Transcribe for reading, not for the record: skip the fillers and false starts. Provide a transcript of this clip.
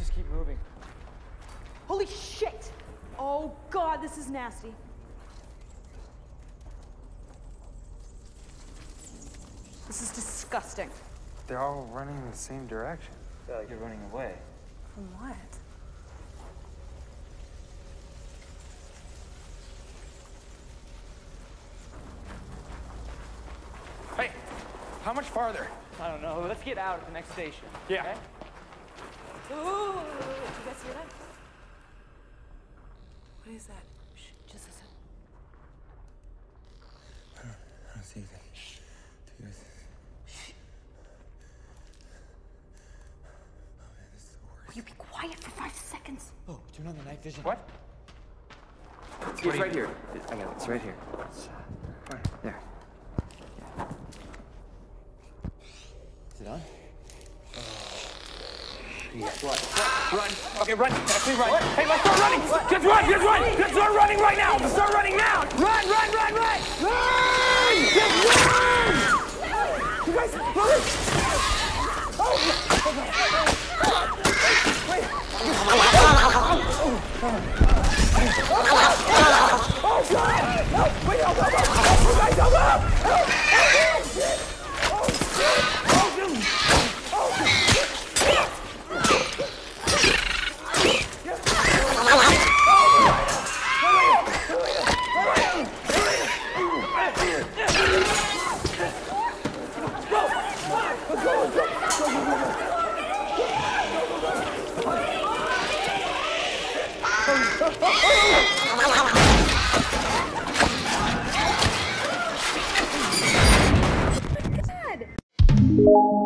just keep moving. Holy shit! Oh God, this is nasty. This is disgusting. They're all running in the same direction. I feel like you're running away. From what? Hey, how much farther? I don't know. Let's get out at the next station. Yeah. Okay? Ooh, did you guys hear that? What is that? Shh, just listen. I don't see anything. Do this. Shh. Oh man, this is the worst. Will you be quiet for 5 seconds? Oh, turn on the night vision. What? It's right here. I got it. It's right here. It's right there. Yeah. Is it on? Yes. What? Run. Okay, run. Actually, run. What? Hey, let's start running. What? Just run. Just run. Let's start running right now. Let's start running now. Run, run, run, run. Run! Just run! You guys, run! Oh! Wait. Oh, God! Help! Wait, help, help, help! You guys, help, help! Help! Oh, shit! Oh, shit! Oh, dude! Oh, shit! God!